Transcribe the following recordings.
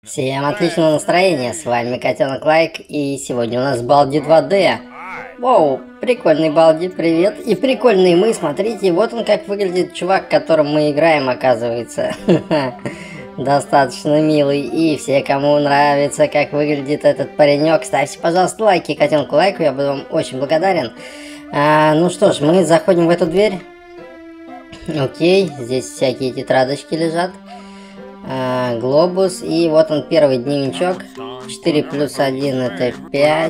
Всем отличного настроения, с вами Котенок Лайк, и сегодня у нас Балди 2D. Воу, прикольный Балди, привет. И прикольные мы, смотрите, вот он как выглядит чувак, которым мы играем, оказывается. Достаточно милый, и все, кому нравится, как выглядит этот паренек, ставьте, пожалуйста, лайки Котенку Лайку, я буду вам очень благодарен. Ну что ж, мы заходим в эту дверь. Окей, здесь всякие тетрадочки лежат. Глобус, и вот он, первый дневничок. 4 плюс 1 это 5.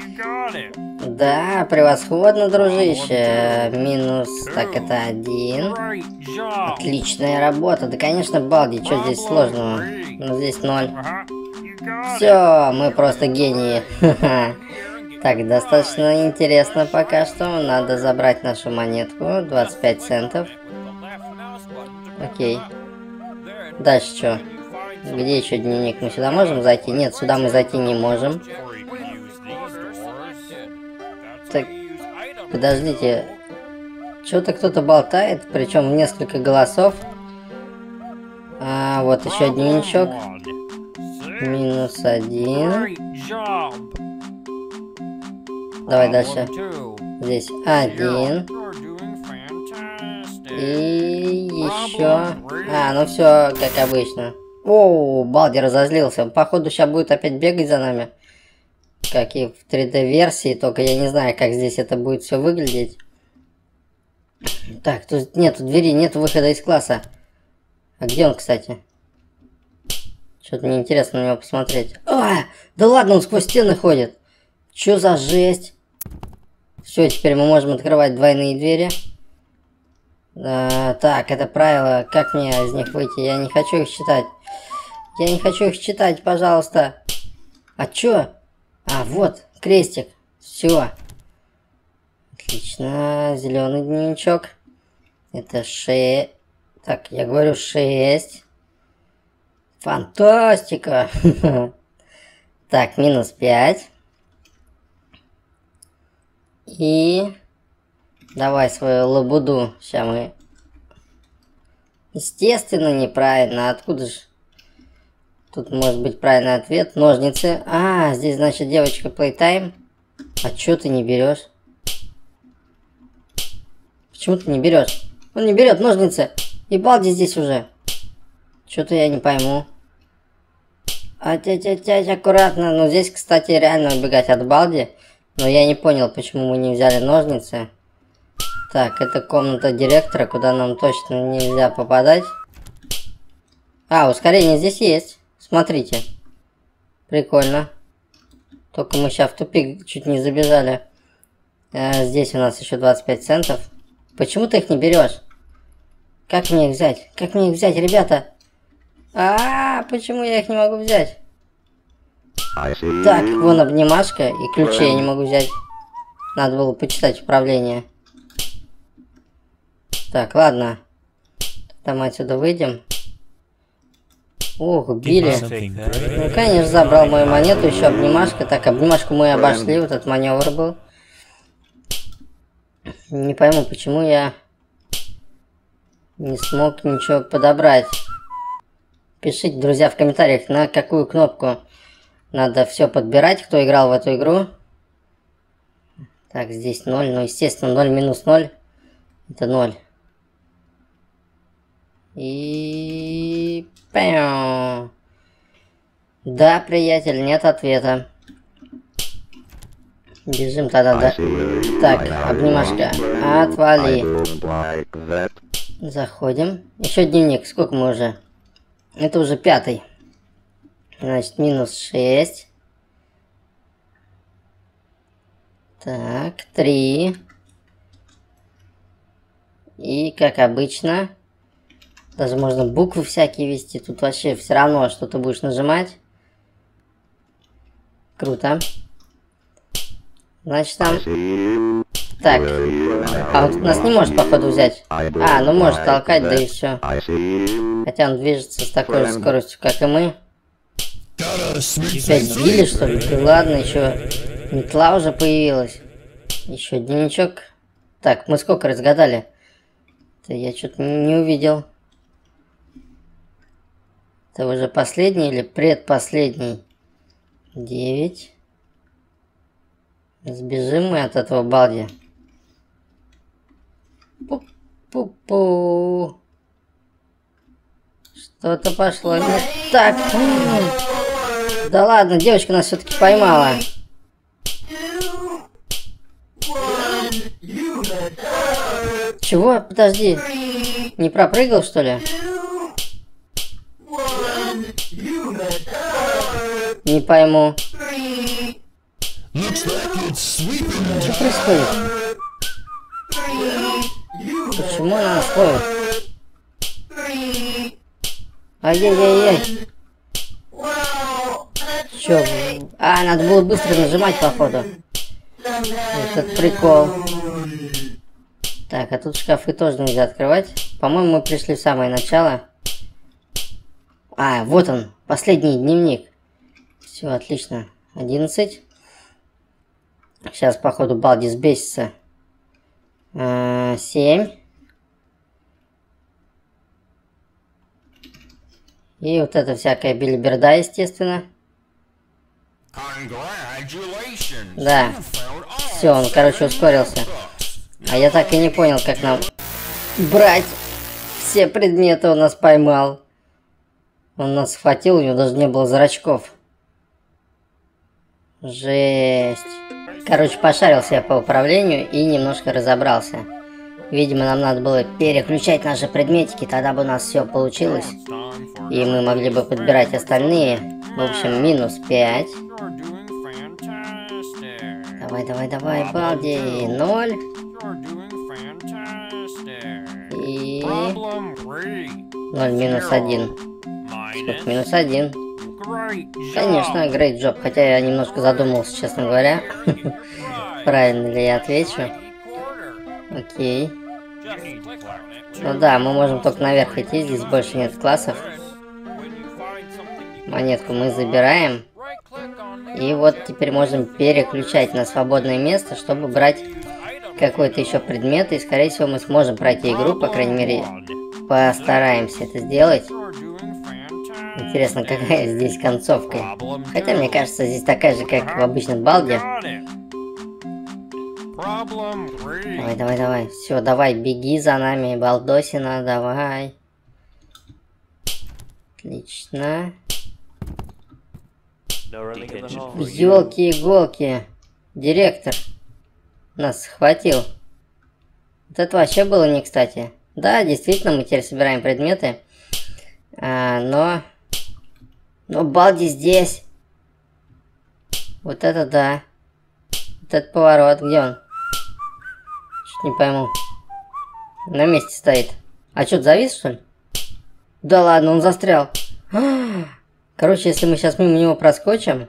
Да, превосходно, дружище. Минус, так, это 1. Отличная работа. Да, конечно, Балди, что здесь сложного? Ну, здесь 0. Все, мы просто гении. Так, достаточно интересно пока что. Надо забрать нашу монетку, 25 центов. Окей. Дальше что? Где еще дневник? Мы сюда можем зайти? Нет, сюда мы зайти не можем. Так, подождите. Что-то кто-то болтает, причем в несколько голосов. Вот еще дневничок. Минус 1. Давай дальше. Здесь 1. И еще... ну все, как обычно. Оу, Балди разозлился. Походу, сейчас будет опять бегать за нами. Как и в 3D-версии, только я не знаю, как здесь это будет все выглядеть. Так, тут нету двери, нету выхода из класса. А где он, кстати? Что-то мне интересно на него посмотреть. Да ладно, он сквозь стены ходит. Что за жесть? Все, теперь мы можем открывать двойные двери. Так, это правило. Как мне из них выйти? Я не хочу их читать. Я не хочу их читать, пожалуйста. А чё? Вот, крестик. Все. Отлично. Зеленый дневничок. Это 6. Так, я говорю 6. Фантастика. Так, минус 5. И... Давай свою лабуду. Сейчас мы... Естественно, неправильно. Откуда же... Тут может быть правильный ответ. Ножницы. Здесь, значит, девочка Playtime. А чё ты не берешь? Почему ты не берешь? Он не берет ножницы. И Балди здесь уже. Что-то я не пойму. Аккуратно. Ну, здесь, кстати, реально убегать от Балди. Но я не понял, почему мы не взяли ножницы. Так, это комната директора, куда нам точно нельзя попадать. Ускорение здесь есть. Смотрите. Прикольно. Только мы сейчас в тупик чуть не забежали. Здесь у нас еще 25 центов. Почему ты их не берешь? Как мне их взять? Как мне их взять, ребята? Почему я их не могу взять? Так, вон обнимашка, и ключи я не могу взять. Надо было почитать управление. Так, ладно. Тогда мы отсюда выйдем. Ух, Билли. Ну, конечно, забрал мою монету, еще обнимашка. Так, обнимашку мы обошли, вот этот маневр был. Не пойму, почему я не смог ничего подобрать. Пишите, друзья, в комментариях, на какую кнопку надо все подбирать, кто играл в эту игру. Так, здесь 0, ну, естественно, 0 минус 0. Это 0. И... Да, приятель, нет ответа. Бежим тогда, да. Так, обнимашка. Отвали. Заходим. Еще дневник. Сколько мы уже? Это уже 5. Значит, минус 6. Так, 3. И, как обычно... Даже можно буквы всякие ввести. Тут вообще все равно, что ты будешь нажимать. Круто. Значит, там... Так. Он нас не может, походу, взять. Ну может толкать, да и все. Хотя он движется с такой же скоростью, как и мы. Опять Билли, что ли? Да ладно, еще метла уже появилась. Еще дневничок. Так, мы сколько разгадали? Я что-то не увидел. Это уже последний или предпоследний? 9. Сбежим мы от этого балди. Пу-пу-пу. Что-то пошло не так. Да ладно, девочка нас все-таки поймала. Чего? Подожди. Не пропрыгал, что ли? Не пойму. Что происходит? Почему она нас ловит? Ай-яй-яй-яй. Чё? А, надо было быстро нажимать, походу. Этот прикол. Так, а тут шкафы тоже нельзя открывать. По-моему, мы пришли в самое начало. А, вот он, последний дневник. Все, отлично. 11. Сейчас, походу, балди сбесится. 7. И вот это всякая билиберда, естественно. Да. Все, он, короче, ускорился. А я так и не понял, как нам брать все предметы. Он нас поймал. Он нас схватил, у него даже не было зрачков. Жесть. Короче, пошарился я по управлению и немножко разобрался. Видимо, нам надо было переключать наши предметики, тогда бы у нас все получилось. И мы могли бы подбирать остальные. В общем, минус 5. Давай, давай, давай, балди. 0. И 0 минус 1. Сколько? Минус 1. Конечно, great job. Хотя я немножко задумался, честно говоря. Правильно ли я отвечу? Окей. Ну да, мы можем только наверх идти, здесь больше нет классов. Монетку мы забираем. И вот теперь можем переключать на свободное место, чтобы брать какой-то еще предмет. И скорее всего мы сможем пройти игру, по крайней мере, постараемся это сделать. Интересно, какая здесь концовка. Хотя, мне кажется, здесь такая же, как в обычном балде. Давай, давай, давай. Все, давай, беги за нами, балдосина, давай. Отлично. Ёлки-иголки. Директор нас схватил. Вот это вообще было не кстати. Да, действительно, мы теперь собираем предметы. Но балди здесь. Вот это да. Вот этот поворот, где он? Чуть не пойму. На месте стоит. А что, завис, что ли? Да ладно, он застрял. Короче, если мы сейчас мимо него проскочим,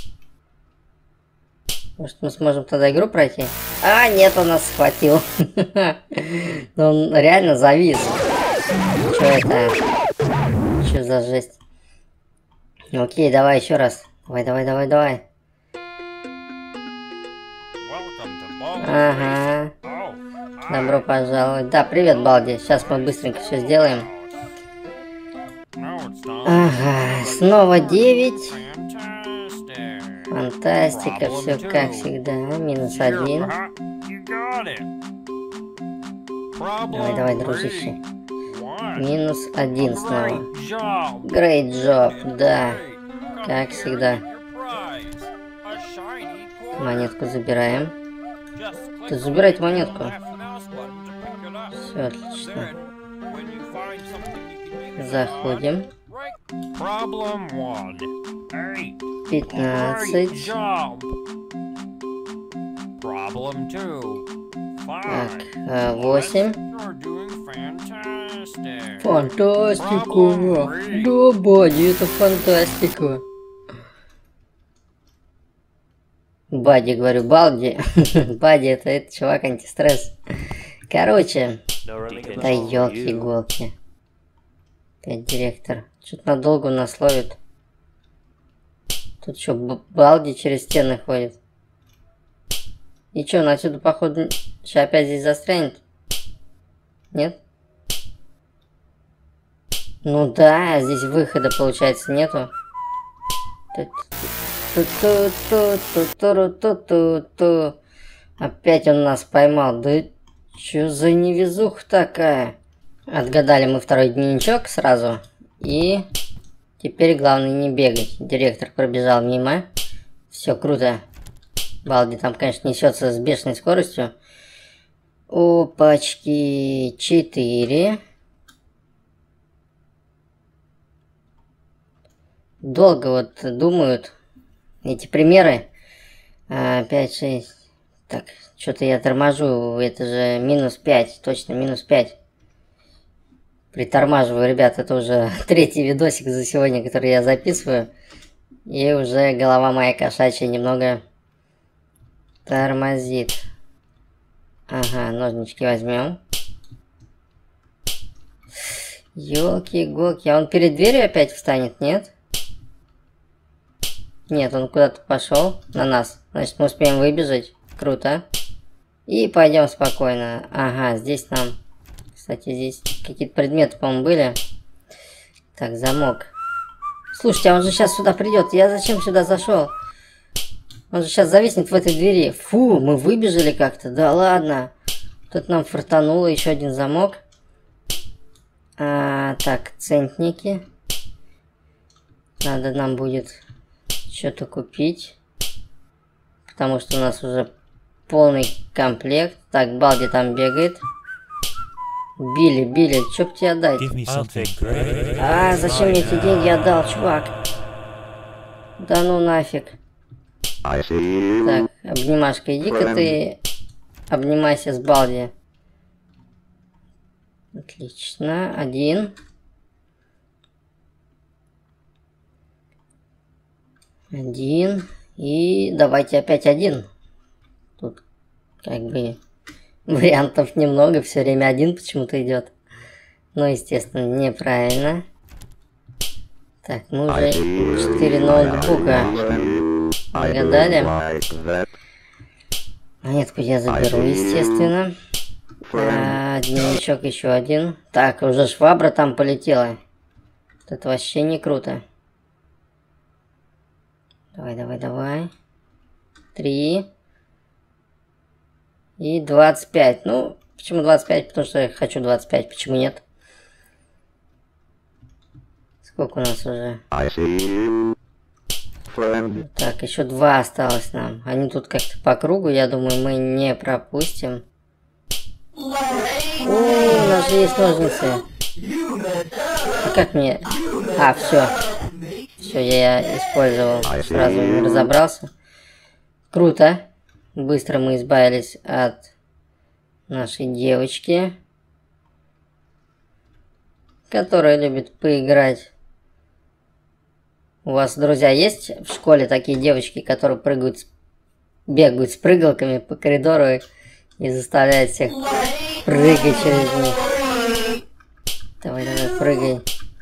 может, мы сможем тогда игру пройти? А, нет, он нас схватил. Но он реально завис. Что это? Что за жесть? Окей, давай еще раз. Давай, давай, давай, давай. Ага. Добро пожаловать. Да, привет, балди. Сейчас мы быстренько все сделаем. Ага, снова 9. Фантастика, все как всегда. Минус 1. Давай, давай, дружище. Минус 1 снова. Great job, да. Как всегда. Монетку забираем. Ты забирайте монетку. Все отлично. Заходим. 15. Так, 8. Фантастика. Да, Бадди, это фантастика. Бадди, говорю, балди. Бадди, это чувак антистресс. Короче. Да елки-иголки. Опять директор. Что-то надолго нас ловит. Тут что, балди через стены ходит. И что, он отсюда, походу, сейчас опять здесь застрянет? Нет? Ну да, здесь выхода, получается, нету. Опять он нас поймал. Да чё за невезуха такая? Отгадали мы второй дневничок сразу. И теперь главное не бегать. Директор пробежал мимо. Все круто. Балди там, конечно, несется с бешеной скоростью. Опачки. 4. Долго вот думают эти примеры. 5, 6. Так, что-то я торможу. Это же минус 5. Точно, минус 5. Притормаживаю, ребят. Это уже третий видосик за сегодня, который я записываю. И уже голова моя кошачья немного тормозит. Ага, ножнички возьмем. Ёлки-голки. А он перед дверью опять встанет, нет? Нет, он куда-то пошел на нас. Значит, мы успеем выбежать. Круто. И пойдем спокойно. Ага, здесь нам... Кстати, здесь какие-то предметы, по-моему, были. Так, замок. Слушайте, а он же сейчас сюда придет. Я зачем сюда зашел? Он же сейчас зависнет в этой двери. Фу, мы выбежали как-то. Да ладно. Тут нам фартануло еще один замок. Так, центники. Надо нам будет что-то купить. Потому что у нас уже полный комплект. Так, Балди там бегает. Билли, что б тебе отдать? Зачем мне эти деньги отдал, чувак? Да ну нафиг. Так, обнимашка, иди-ка ты обнимайся с Балди. Отлично, 1. 1. И давайте опять 1. Тут как бы вариантов немного, все время 1 почему-то идет. Но, естественно, неправильно. Так, мы уже 4 ноутбука нагадали. Монетку я заберу, естественно. Дневничок еще 1. Так, уже швабра там полетела. Это вообще не круто. Давай. 3. И 25. Ну, почему 25? Потому что я хочу 25. Почему нет? Сколько у нас уже? Так, еще 2 осталось нам. Они тут как-то по кругу. Я думаю, мы не пропустим. У нас же есть ножницы. А как мне... все. Все, я использовал. Сразу не разобрался. Круто. Быстро мы избавились от нашей девочки, которая любит поиграть. У вас, друзья, есть в школе такие девочки, которые бегают с прыгалками по коридору и заставляют всех прыгать через них? Давай, прыгай.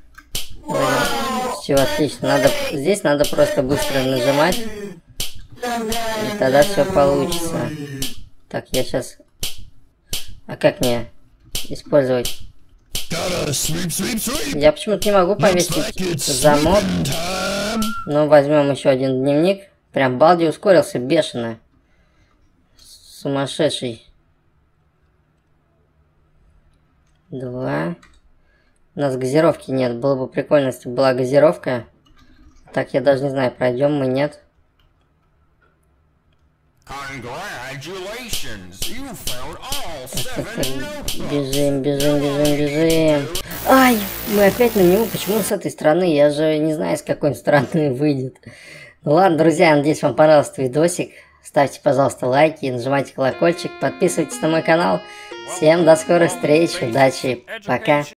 Все, отлично. Здесь надо просто быстро нажимать. И тогда все получится. Так, я сейчас... А как мне использовать? Я почему-то не могу повесить замок. Но возьмем еще один дневник. Прям Балди ускорился бешено. Сумасшедший. 2. У нас газировки нет. Было бы прикольно, если бы была газировка. Так, я даже не знаю, пройдем мы, нет. Бежим. Ай, мы опять на него. Почему с этой стороны? Я же не знаю, с какой стороны выйдет. Ну ладно, друзья, я надеюсь, вам понравился видосик. Ставьте, пожалуйста, лайки, нажимайте колокольчик, подписывайтесь на мой канал. Всем до скорых встреч, удачи, пока.